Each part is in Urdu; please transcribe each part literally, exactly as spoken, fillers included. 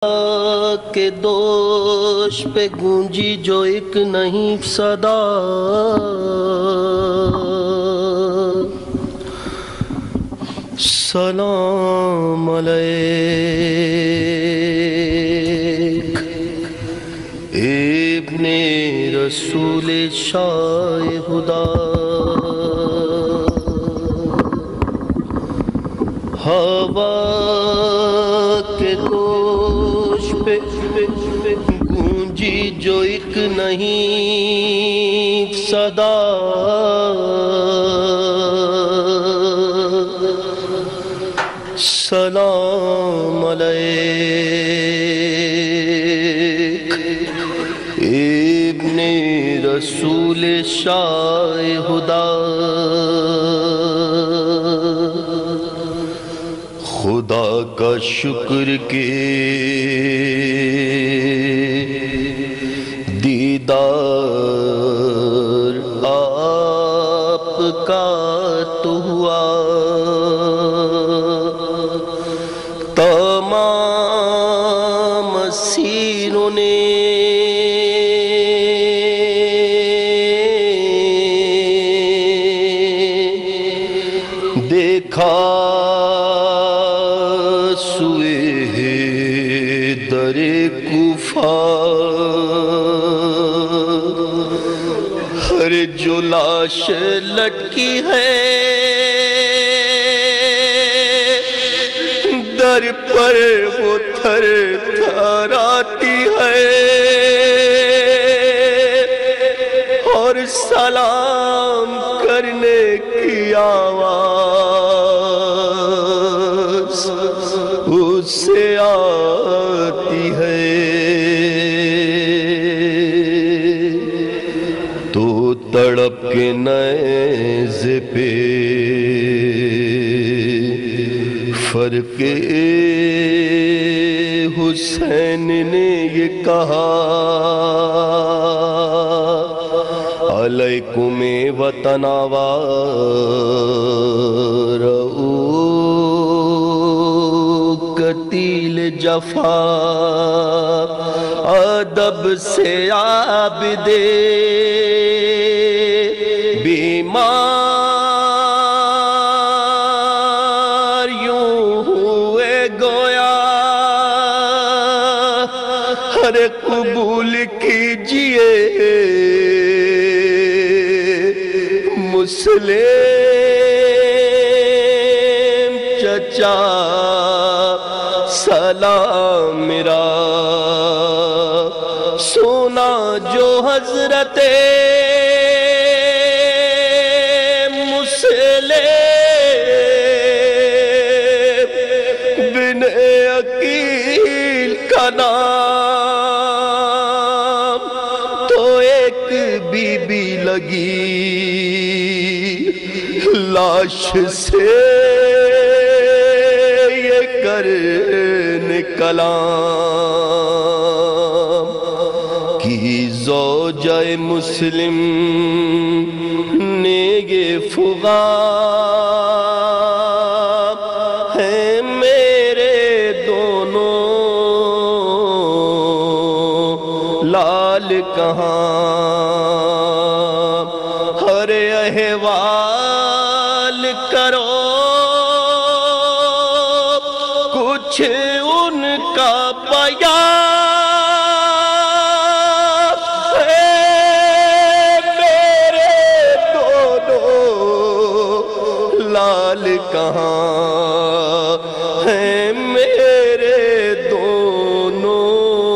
کے دوش پہ گونجی جو ایک نہیں صدا، سلام علیک ابن رسول شاہ خدا، ہوا کے دوش پہ گونجی جو ایک نہیں صدا، سلام علیک ابن رسول شاہ خدا، خدا کا شکر کے دیدار آپ کا تو ہوا، تمام اسیروں نے دیکھا سوئے در کوفہ، ہر جو لاش لٹکی ہے در پر وہ تھر تھراتی ہے، اور سلام کرنے کی آواز اس سے آتی ہے، تو تڑپ کے نیزے پہ فرق حسین نے یہ کہا، علیکم وطن آوار او قتیل جفا، ادب سے عابد بیمار یوں ہوئے گویا، ہر قبول کیجئے مسلم چچا، سلام میرا سونا جو حضرت مسلم بن عقیل کا نام، تو ایک بی بی لگی لاش سے یہ کرنے کلام، کی زوجہ مسلم نے یہ فغام، ہیں میرے دونوں لال کہاں، ہر احوال کرو کچھ ان کا بیان، اے میرے دونوں لال کہاں، ہیں میرے دونوں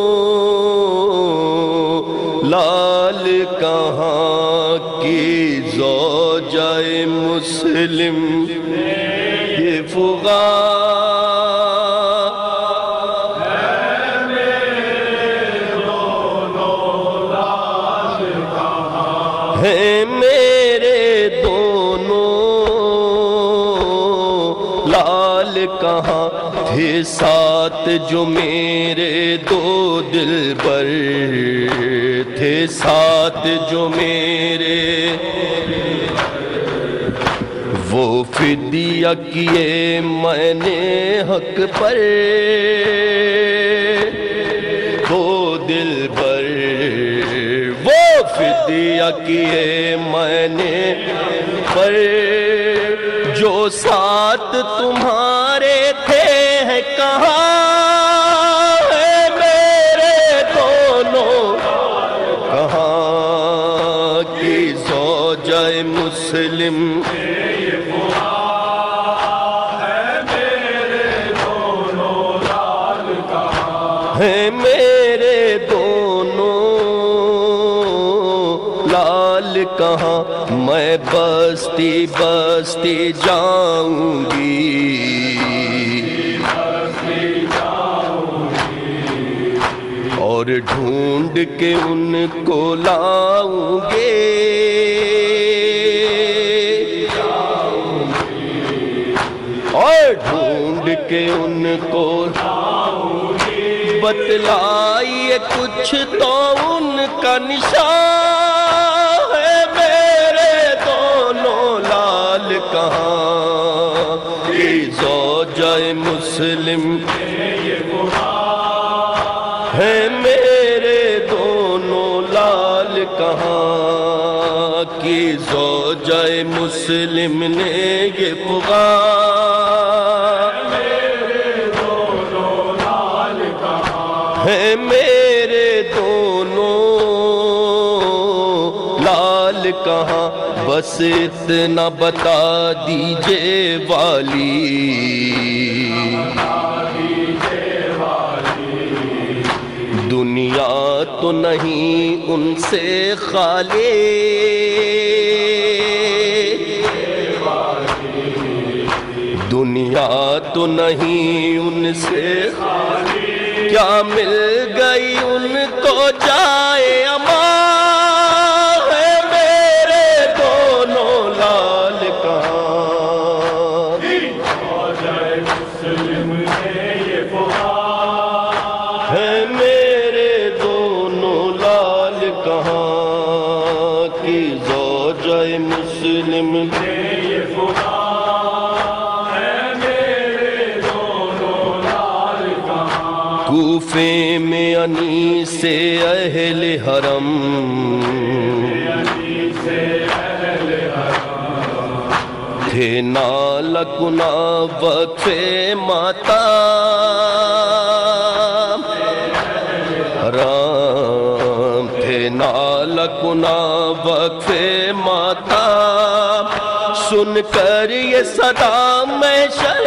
لال کہاں، کی زوجہ مسلم یہ فغان، ہیں میرے دونوں لال کہاں، ہیں میرے دونوں لال کہاں، تھے ساتھ جو میرے دو دلبر، تھے ساتھ جو میرے وہ فدیہ کیے میں نے حق پر، دل بر وہ فدیہ کیے میں نے پر جو ساتھ تمہارے تھے ہیں کہاں ہے میرے دونوں کہاں کی زوجہ مسلم ہے میرے دونوں لال کہاں میں بستی بستی جاؤں گی اور ڈھونڈ کے ان کو لاؤں گے اور ڈھونڈ کے ان کو بتلائیے کچھ تو ان کا نشان ہے میرے دونوں لال کہاں کی زوجہ مسلم ہے میرے دونوں لال کہاں کی زوجہ مسلم نے یہ پکار ہے میرے دونوں لال کہاں بس اتنا بتا دیجئے والی دنیا تو نہیں ان سے خالی دنیا تو نہیں ان سے خالی کیا مل گئی ان کو جائے امان ہے میرے دونوں لال کہاں ہے میرے دونوں لال کہاں کی زوجہ مسلم کوفے میں انیس سے اہل حرم تھے نالہ کنا وقف ماتم حرام تھے نالہ کنا وقف ماتم سن کر یہ صدا میں شرم